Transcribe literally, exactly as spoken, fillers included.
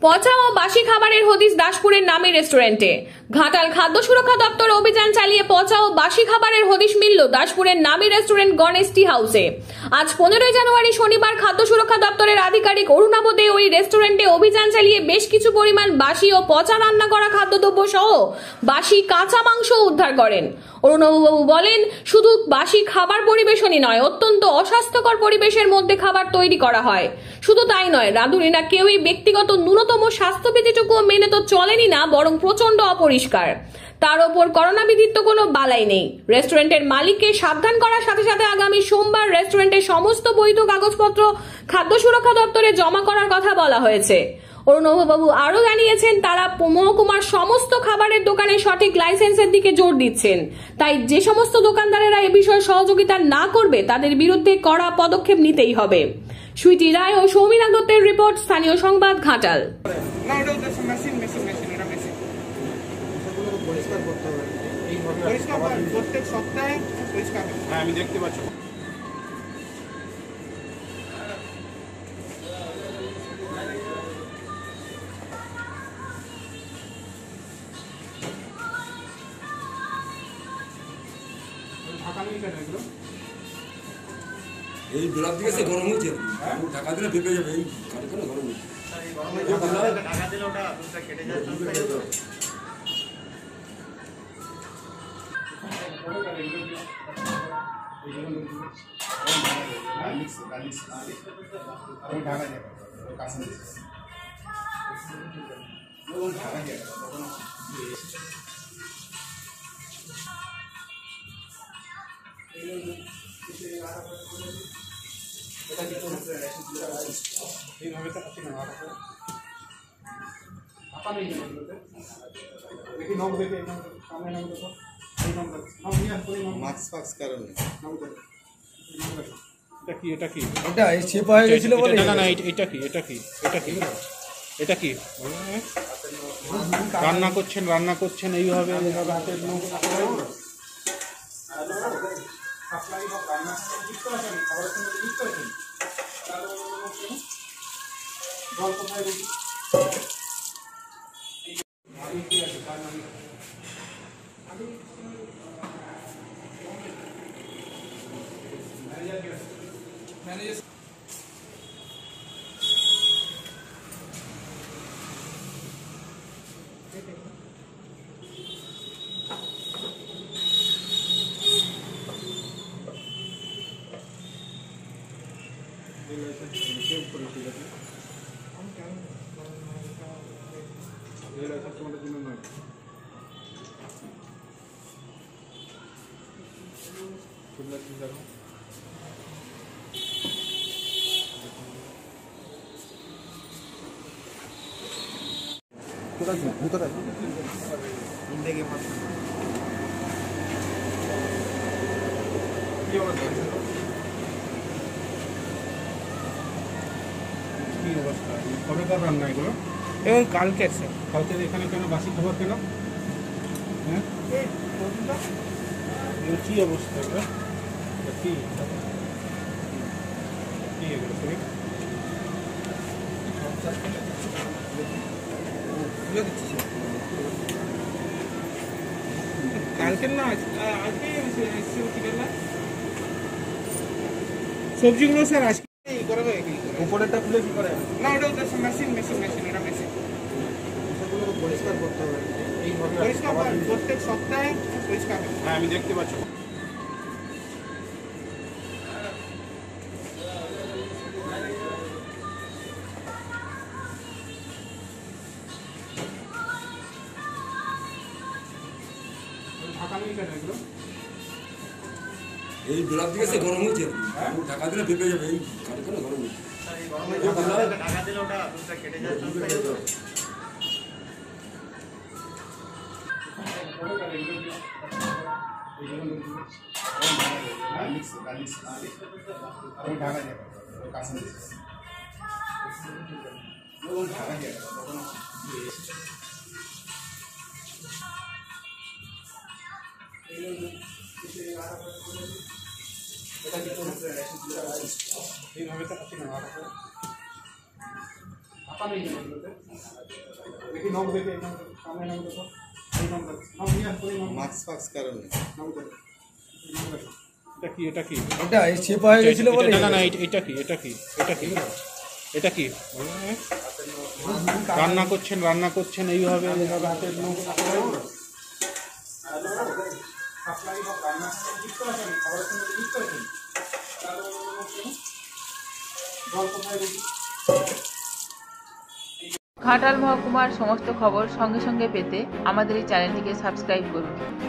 পচা ও বাসি খাবারের হদিস দাসপুরের নামী রেস্টুরেন্টে। ঘাটাল খাদ্য সুরক্ষা দপ্তর অভিযান চালিয়ে পচা ও বাসি খাবারের হদিস মিলল দাসপুরের নামী রেস্টুরেন্ট গণেশ টি হাউসে। আজ পনেরোই জানুয়ারি শনিবার খাদ্য সুরক্ষা দপ্তরের আধিকারিক অরুণাভ দে ওই রেস্টুরেন্টে অভিযান চালিয়ে বেশ কিছু পরিমাণ বাসি ও পচা রান্না করা খাদ্যদ্রব্য সহ বাসি কাঁচা মাংস উদ্ধার করেন। অরুণাভবাবু বলেন, শুধু বাসি খাবার পরিবেশনই নয়, অত্যন্ত অস্বাস্থ্যকর পরিবেশের মধ্যে খাবার তৈরি করা হয়। শুধু তাই নয়, রাঁধুনিরা কেউই ব্যক্তিগত ন্যূনতম স্বাস্থ্যবিধিটুকুও মেনে তো চলেনি না, বরং প্রচন্ড অপরিষ্কার। তার ওপর করোনা বিধির তো কোনো বালাই নেই। রেস্টুরেন্টের মালিককে সাবধান করার সাথে সাথে আগামী সোমবার রেস্টুরেন্টের সমস্ত বৈধ কাগজপত্র খাদ্য সুরক্ষা দপ্তরে জমা করার কথা বলা হয়েছে। অরুণাভবাবু আরো জানিয়েছেন, তারা মহকুমার সমস্ত খাবারের দোকানে সঠিক লাইসেন্সের দিকে জোর দিচ্ছেন। তাই যে সমস্ত দোকানদারেরা এ বিষয়ে সহযোগিতা না করবে তাদের বিরুদ্ধে কড়া পদক্ষেপ নিতেই হবে। সুইটি রায় ও সৌমিনা দত্তের রিপোর্ট, স্থানীয় সংবাদ, ঘাটাল। প্রত্যেক সপ্তাহে পরিষ্কার। হ্যাঁ, আমি দেখতে পাচ্ছি। এই গোলাপ দিকে সে গরম হয়েছে, ঢাকা দিলে ফেপে যাবে। এই কাটে কেন গরম হয়েছে, ঢাকা দিলে ওটা কেটে যাচ্ছে। এটা কি এটা এই চেপা হয়ে গেছিল বলে না না এটা কি এটা কি এটা কি এটা কি রান্না করছেন রান্না করছেন এইভাবে এইভাবে হাতের নখ ম্যানেজার তোমাদের জন্য নয়। দেখো ভিতরে কি অবস্থা, কবেকার রান্না এগুলো? এবং কালকে স্যার, কালকে এখানে কেন বাসি খাবার কেন? হ্যাঁ, কি অবস্থা এগুলো? কি কি এগুলো শরীর কালকে না আজকে সবজিগুলো স্যার আজকে উপরেরটা খুলে কি করে? না, ওটা মেশিন মেশিন মেশিন ওটা মেশিন সেগুলো পরিষ্কার করতে হবে। এইভাবে পরিষ্কার প্রত্যেক সপ্তাহে পরিষ্কার। হ্যাঁ, আমি দেখতে পাচ্ছি। এই গোলাপ দিকে সে গরম হয়েছে, ঢাকা দিলে ফেপে যাবে। এই কাটে কেন গরম হয়েছে, ঢাকা দিলে ওটা কেটে যাচ্ছে। এইভাবে তো আপনি না দেখি নাম দেখে এই নাম সামনে নাম দেখো এই নাম দেখো নাম নিয়ে আসো এই নাম মাস্ক ফাক্স কারণে নাম দেখো এটা কি এটা কি এটা এই চেপা হয়ে গেছিল বলে না না না এটা- এটা কি এটা কি এটা কি এটা কি হ্যাঁ? রান্না করছেন রান্না করছেন এইভাবে এইভাবে হাতের নখ সাপ্লাই বা রান্না যুক্ত আছেন খাবারের সঙ্গে যুক্ত আছেন জল কোথায় রেখে ঘাটাল মহকুমার সমস্ত খবর সঙ্গে সঙ্গে পেতে আমাদের এই চ্যানেলটিকে সাবস্ক্রাইব করুন।